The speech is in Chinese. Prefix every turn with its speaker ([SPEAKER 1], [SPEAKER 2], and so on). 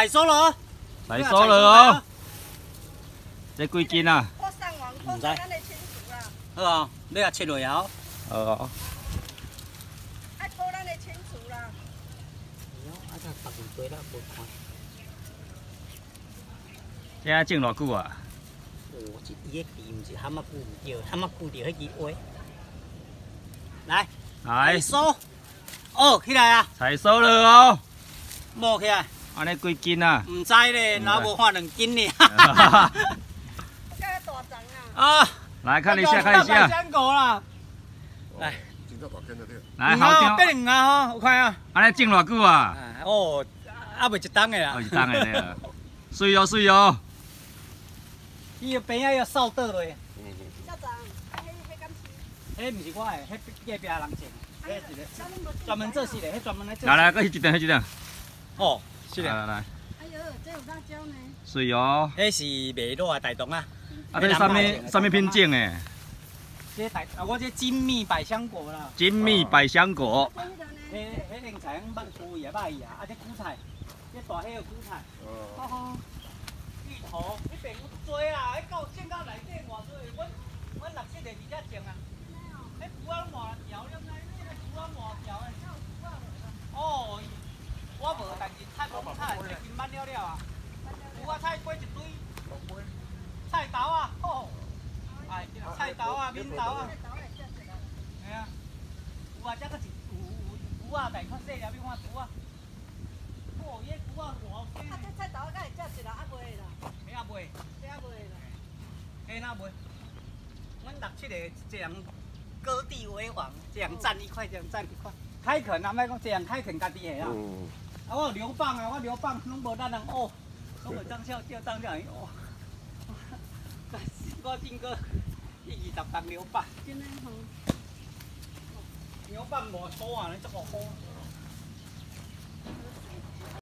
[SPEAKER 1] 采收了哦，
[SPEAKER 2] 采收了哦。这几斤啊？
[SPEAKER 1] 唔知。好啊，你也切落啊。
[SPEAKER 2] 哦。
[SPEAKER 3] 爱讨咱的清楚啦。
[SPEAKER 1] 啊，这白鱼龟啦，无看。
[SPEAKER 2] 这种偌久啊？
[SPEAKER 1] 哦，这伊个鱼唔是蛤蟆骨唔对，蛤蟆骨着迄支蛙。来，
[SPEAKER 2] 来
[SPEAKER 1] 收。哦，起来啊！
[SPEAKER 2] 采收了哦。
[SPEAKER 1] 摸起来。
[SPEAKER 2] 安尼几斤啊？
[SPEAKER 1] 唔知咧，哪无看2斤呢？啊！
[SPEAKER 2] 来看一下，看一下。
[SPEAKER 1] 香果啦。来，
[SPEAKER 2] 来，好听。
[SPEAKER 1] 变2啊吼，有看啊？
[SPEAKER 2] 安尼种偌久啊？
[SPEAKER 1] 哦，还袂一冬的啦。
[SPEAKER 2] 哦，一冬的咧。水哦，水哦。
[SPEAKER 1] 伊个边仔要扫倒落。
[SPEAKER 3] 校长，迄敢是？
[SPEAKER 1] 迄毋是我的，迄隔壁人种。迄一个专门做事的，迄专门来做。
[SPEAKER 2] 来来，搁一张，一张。
[SPEAKER 1] 哦，是的。
[SPEAKER 2] 来。
[SPEAKER 3] 哎呦，这有辣椒呢。
[SPEAKER 2] 水哦。
[SPEAKER 1] 迄是卖肉的大同啊。
[SPEAKER 2] 啊，这什么品种的？
[SPEAKER 1] 我这金蜜百香果啦。
[SPEAKER 2] 金蜜百香果。
[SPEAKER 1] 迄莲菜捌酥也歹伊啊，啊这韭菜，这大叶个韭菜。哦。芋头，迄边有多啊，迄到种到内底偌多，阮6、7个伫遮种啊。迄菇仔换条，你知？迄菇仔换条的。哦，我无，但是菜无菜，这金捌了了啊。菇仔菜买一堆。菜豆啊，哦，哎，菜豆啊，面豆啊，系啊，有啊，这个是有啊，但较细粒，你看有啊，哦，伊有啊，偌贵。啊，这菜豆敢会食一啦，还袂啦？迄也袂，这也袂啦，迄哪袂？阮6、7个一人割地为王，一人占1块，一人占1块。开垦啊，莫讲一人开垦家己的啦。啊，我流放啊，我流放拢无咱人哦，拢无张笑叫张笑哦。我进个1、20担牛蒡，牛蒡5箍啊，你这么好。